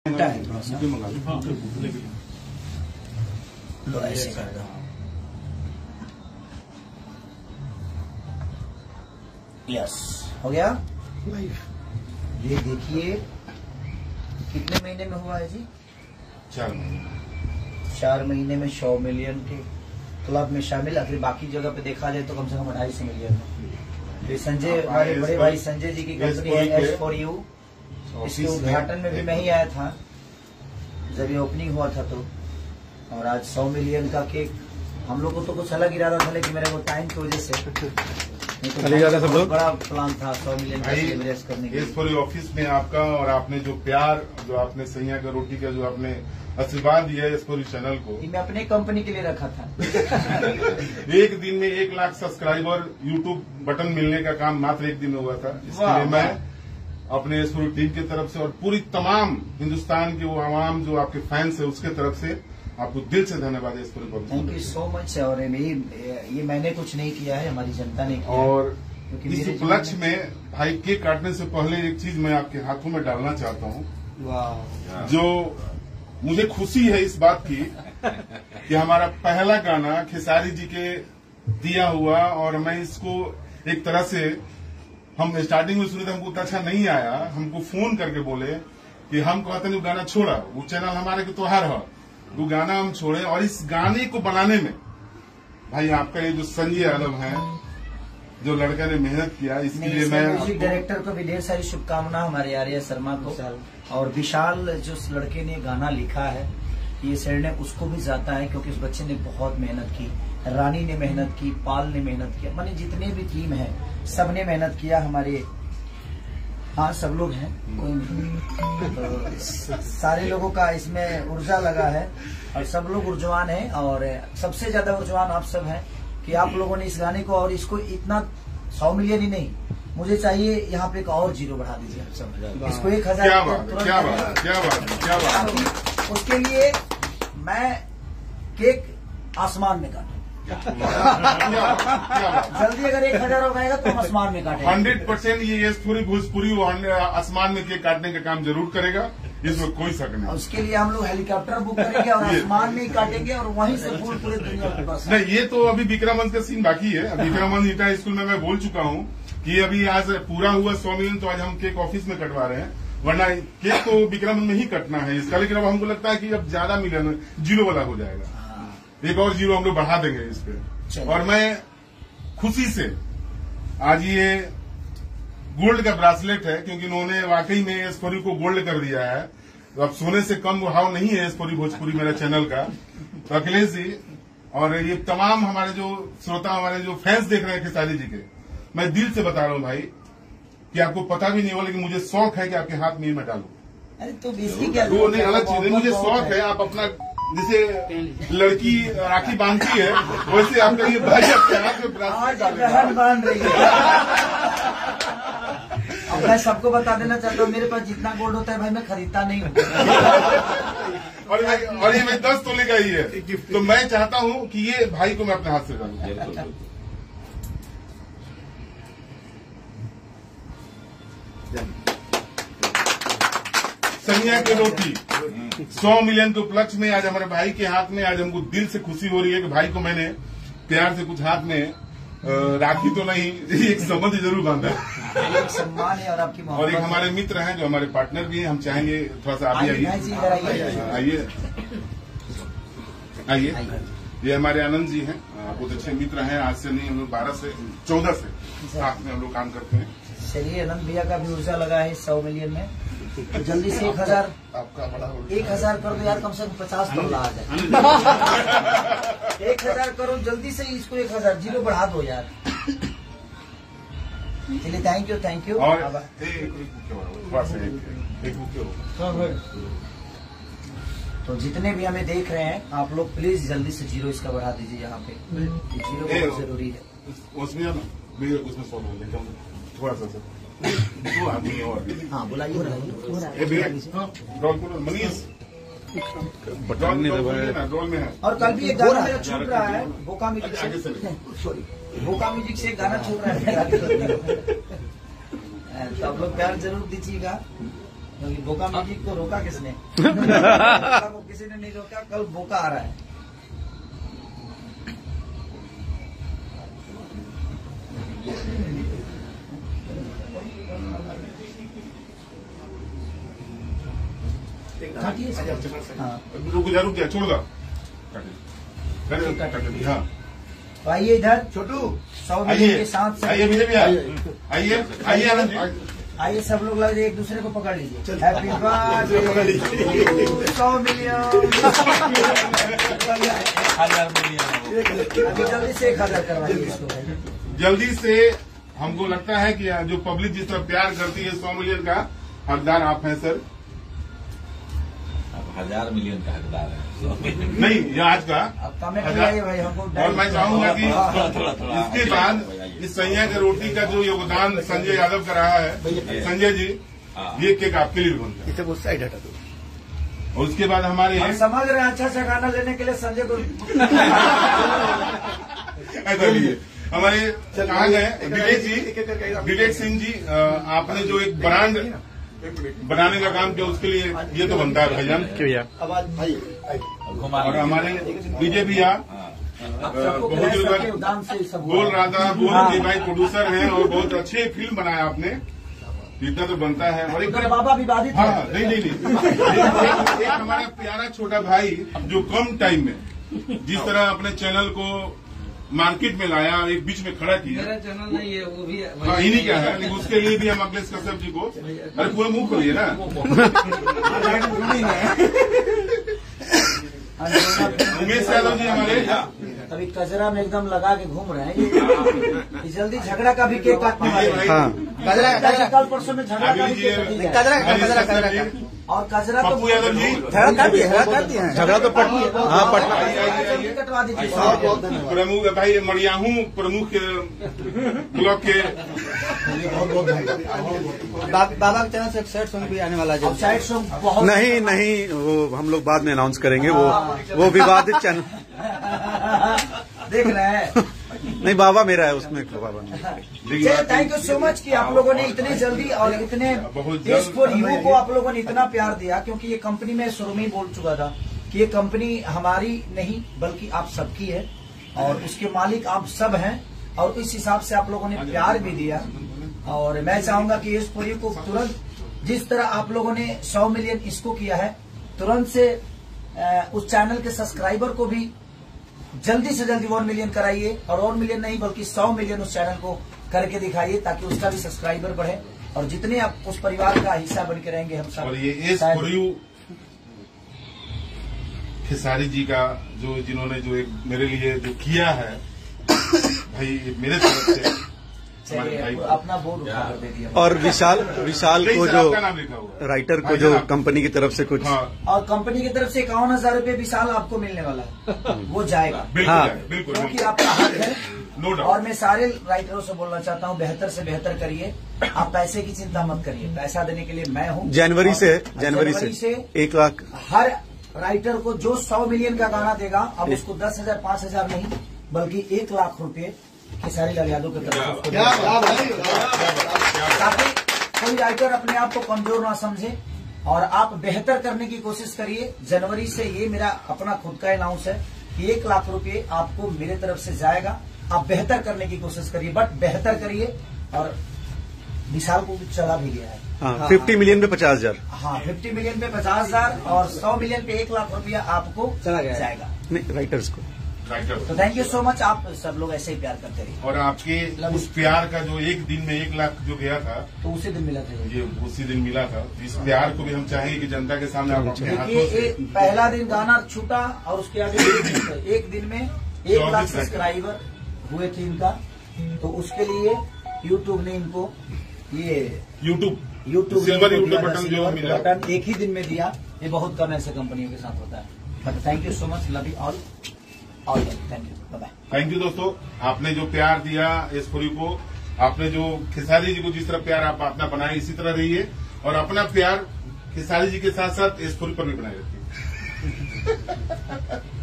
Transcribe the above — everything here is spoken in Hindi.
घंटा है थोड़ा सा। लो ऐसे कर दो। यस, हो गया। ये देखिए कितने महीने में हुआ है जी? 4 महीने। 4 महीने में 100 मिलियन के क्लब में शामिल। अगर बाकी जगह पे देखा जाए तो कम से कम 250 मिलियन है। तो संजय, हमारे बड़े भाई संजय जी की कंपनी है S4U। इसके उद्घाटन में भी मैं ही आया था जब ये ओपनिंग हुआ था। तो और आज 100 मिलियन का केक। हम लोग को तो कुछ अलग इरादा था, लेकिन मेरे को टाइम की वजह से बहुत बड़ा प्लान था 100 मिलियन का सेलिब्रेट करने के लिए। S4U ऑफिस में आपका और आपने जो प्यार, जो आपने सैया का रोटी का जो आपने आशीर्वाद दिया है S4U चैनल को, मैं अपने कंपनी के लिए रखा था। एक दिन में 1 लाख सब्सक्राइबर यूट्यूब बटन मिलने का काम मात्र एक दिन में हुआ था। इसके लिए मैं अपने S4U टीम की तरफ से और पूरी तमाम हिंदुस्तान के वो आवाम जो आपके फैंस है उसके तरफ से आपको दिल से धन्यवाद है। S4U thank you so much. और ये मैंने कुछ नहीं किया है, हमारी जनता ने किया। और इस उपलक्ष्य में भाई केक काटने से पहले एक चीज मैं आपके हाथों में डालना चाहता हूँ। जो मुझे खुशी है इस बात की कि हमारा पहला गाना खेसारी जी के दिया हुआ, और मैं इसको एक तरह से, हम स्टार्टिंग में सुने थे, हमको उतना अच्छा नहीं आया। हमको फोन करके बोले कि हम कहते हैं गाना छोड़ा, वो चैनल हमारे के त्योहार है, वो गाना हम छोड़े। और इस गाने को बनाने में भाई आपका ये जो संजय यादव है, जो लड़का ने मेहनत किया, इसके लिए मैं म्यूजिक डायरेक्टर को भी ढेर सारी शुभकामना, हमारे आर्य शर्मा को। और विशाल जो लड़के ने गाना लिखा है, ये श्रेय उसको भी जाता है, क्योंकि उस बच्चे ने बहुत मेहनत की। रानी ने मेहनत की, पाल ने मेहनत किया, माने जितने भी टीम है सबने मेहनत किया। हमारे हाँ सब लोग हैं, कोई नहीं, तो सारे लोगों का इसमें ऊर्जा लगा है और सब लोग ऊर्जवान हैं। और सबसे ज्यादा ऊर्जवान आप सब हैं कि आप लोगों ने इस गाने को, और इसको इतना 100 मिलियन ही नहीं, मुझे चाहिए यहाँ पे एक और 0 बढ़ा दीजिए आप सब। इसको 1000। क्या बात। उसके लिए मैं केक आसमान में काटूं। जल्दी अगर 1000 हो जाएगा तो हम आसमान में काटेंगे। 100% ये S4U भोजपुरी आसमान में केक काटने का काम जरूर करेगा, इसमें कोई शक नहीं। उसके लिए हम लोग हेलीकॉप्टर बुक करेंगे और आसमान में ही काटेंगे और वहीं से फूल पूरे दुनिया को बस। नहीं, ये तो अभी विक्रमगंज का सीन बाकी है। विक्रमगंज ईटा स्कूल में मैं बोल चुका हूँ कि अभी आज पूरा हुआ 100 मिलियन, तो आज हम केक ऑफिस में कटवा रहे हैं, वरना केक तो विक्रमगंज में ही कटना है इसका। लेकिन अब हमको लगता है कि अब ज्यादा मिलियन 0 वाला हो जाएगा, एक और 0 हम लोग बढ़ा देंगे इस पे। और मैं खुशी से आज ये गोल्ड का ब्रासलेट है, क्योंकि इन्होंने वाकई में S4U को गोल्ड कर दिया है। तो अब सोने से कम भाव नहीं है S4U भोजपुरी मेरा चैनल का। तो अखिलेश जी और ये तमाम हमारे जो श्रोता, हमारे जो फैंस देख रहे हैं खेसारी जी के, मैं दिल से बता रहा हूँ भाई कि आपको पता भी नहीं होगा, लेकिन मुझे शौक है कि आपके हाथ में मैं डालूं। अरे तो इसकी क्या, वो नहीं, अलग चीज है, मुझे शौक है। आप अपना, जैसे लड़की राखी बांधती है, वैसे आपका ये भाई आपके हाथ में ब्रासलेट बांध रही है। अब मैं सबको बता देना चाहता हूँ, मेरे पास जितना गोल्ड होता है भाई मैं खरीदता नहीं हूँ। और ये मैं 10 तोले का ही है, तो मैं चाहता हूँ कि ये भाई को मैं अपने हाथ से डालूं। सैया की रोटी 100 मिलियन के उपलक्ष्य में आज हमारे भाई के हाथ में, आज हमको दिल से खुशी हो रही है कि भाई को मैंने प्यार से कुछ हाथ में राखी तो नहीं, एक संबंध जरूर बांधा है। एक सम्मान है और आपकी मोहब्बत। और एक हमारे मित्र हैं जो हमारे पार्टनर भी हैं, हम चाहेंगे थोड़ा सा आगे आइए। आइए, ये हमारे आनंद जी हैं, बहुत अच्छे मित्र हैं। आज से नहीं, हम लोग 14 से साथ में हम लोग काम करते हैं। चलिए, आनंद भैया का भी ऊर्जा लगा है 100 मिलियन में, तो जल्दी से 1000 आपका बड़ा 1000 कर दो यार, कम से कम 50 तो ला जाए। 1000 करो जल्दी से, इसको 1000 0 बढ़ा दो यार। चलिए, थैंक यू। और तो जितने भी हमें देख रहे हैं आप लोग, प्लीज जल्दी से 0 इसका बढ़ा दीजिए। यहाँ पे 0 बहुत जरूरी है। उसमें थोड़ा सा 2 आदमी और। हाँ, बुलाइए। मनीष ड्रोल में है। और कल भी एक गाना मेरा छूट रहा है भोका म्यूजिक से। भोका म्यूजिक से गाना छूट रहा है। तो आप लोग प्यार जरूर दीजिएगा। क्योंकि बोका म्यूजिक को रोका किसने? बोका को किसी ने नहीं रोका, कल बोका आ रहा है। रुक गया, छोड़ दो। हाँ, तो आइए इधर छोटू, 100 मिलियन के साथ आइए भैया, आइए आइए आनंद जी, आइए सब लोग लग जाए, एक दूसरे को पकड़ लीजिए। Happy birthday 100 million. अभी जल्दी से 1000 करवाइए इसको। जल्दी से। हमको लगता है कि जो पब्लिक जिस तरह प्यार करती है 100 मिलियन का हकदार आप हैं सर। 1000 मिलियन का हकदार है नहीं, ये आज का। भाई हमको। और मैं चाहूंगा कि इसके बाद इस सैया के रोटी का जो योगदान संजय यादव का रहा है, संजय जी ये केक आपके लिए बनता है। इसे वो साइड हटा दो। और उसके बाद हमारे हम समझ रहे हैं अच्छा गाना लेने के लिए संजय को। ऐसा लिए हमारे कहाँ गए विवेक सिंह जी, आपने जो एक ब्रांड बनाने का काम किया उसके लिए ये तो बनता है भाईजान। और हमारे विजय भैया बहुत बोल रहा था, बोल भाई प्रोड्यूसर हैं और बहुत अच्छी फिल्म बनाया आपने, इतना तो बनता है। और एक बाबा विवादित। हाँ, नहीं एक हमारा प्यारा छोटा भाई जो कम टाइम में जिस तरह अपने चैनल को मार्केट में लाया, एक बीच में खड़ा किया। मेरा चैनल नहीं है, वो भी इन्हीं का है, लेकिन उसके लिए भी हम अखिलेश कश्यप जी को, अरे पूरा मुंह खोलिए ना। उमेश यादव जी हमारे अभी कजरा में एकदम लगा के घूम रहे हैं। ये जल्दी झगड़ा का भी केक काटने वाले हैं। कल परसों में झगड़ा का भी केक कजरा और कजरा तो पप्पू यादव जी झगड़ा तो कटवा दीजिए। प्रमुख भाई मरियाहू प्रमुख ब्लॉक के बाबा के चैनल से एक सैड सॉन्ग भी आने वाला है। साइड सॉन्ग बहुत नहीं वो हम लोग बाद में अनाउंस करेंगे। वो विवादित चैनल देख रहे हैं। नहीं बाबा मेरा है उसमें। बाबा थैंक यू सो मच कि आप लोगों ने इतनी जल्दी और इतने इस फॉर यू को आप लोगों ने इतना प्यार दिया, क्योंकि ये कंपनी में शुरू में ही बोल चुका था कि ये कंपनी हमारी नहीं बल्कि आप सबकी है और उसके मालिक आप सब हैं। और इस हिसाब से आप लोगों ने प्यार भी दिया। और मैं चाहूंगा कि इस फॉर यू को तुरंत जिस तरह आप लोगों ने 100 मिलियन इसको किया है, तुरंत से उस चैनल के सब्सक्राइबर को भी जल्दी से जल्दी 1 मिलियन कराइए। और 1 मिलियन नहीं बल्कि 100 मिलियन उस चैनल को करके दिखाइए, ताकि उसका भी सब्सक्राइबर बढ़े और जितने आप उस परिवार का हिस्सा बन के रहेंगे हम सब। और ये S for you Khesari ji का जो जिन्होंने जो एक मेरे लिए जो किया है भाई, मेरे तरफ से अपना बोर्ड उठा कर दे दिया। और विशाल को जो नाम लिखा हुआ राइटर को जो कंपनी की तरफ से कुछ। और कंपनी की तरफ से 51,000 रूपये विशाल आपको मिलने वाला है, वो जाएगा। बिल्कुल क्योंकि आपका हक है। No doubt. और मैं सारे राइटरों से बोलना चाहता हूँ, बेहतर से बेहतर करिए। आप पैसे की चिंता मत करिए, पैसा देने के लिए मैं हूँ। जनवरी से 1 लाख हर राइटर को जो 100 मिलियन का गाना देगा, अब उसको 10,000 5,000 नहीं बल्कि 1 लाख रुपए खेसारी लाल यादव की तरफ, ताकि कोई राइटर अपने आप को कमजोर ना समझे और आप बेहतर करने की कोशिश करिए। जनवरी से ये मेरा अपना खुद का अनाउंस है कि 1 लाख रुपए आपको मेरे तरफ से जाएगा। आप बेहतर करने की कोशिश करिए, बट बेहतर करिए। और विशाल को चला भी गया है। 50 मिलियन पे 50,000। हाँ, 50 मिलियन पे 50,000 और 100 मिलियन पे 1 लाख रुपया आपको चला जाएगा। नहीं राइटर्स को। तो थैंक यू सो मच, आप सब लोग ऐसे ही प्यार करते रहिए। और आपके उस प्यार का जो एक दिन में 1 लाख जो गया था, तो उसी दिन मिला था ये उसी दिन मिला था। इस प्यार को भी हम चाहेंगे कि जनता के सामने आप अपने हाथों देखिए, से। पहला दिन गाना छूटा और उसके आगे एक दिन में 1 लाख सब्सक्राइबर हुए थे इनका। तो उसके लिए यूट्यूब ने इनको ये यूट्यूब सिल्वर यूट्यूब बटन जो मिला, बटन एक ही दिन में दिया। ये बहुत कम ऐसे कंपनियों के साथ होता है। But thank you so much, love you all. Thank you, bye. Thank you दोस्तों, आपने जो प्यार दिया एस फॉर यू को, आपने जो खेसारी जी को जिस तरह प्यार आप अपना बनाए, इसी तरह रहिए और अपना प्यार खेसारी जी के साथ साथ एस फॉर यू पर भी बनाए रखिए।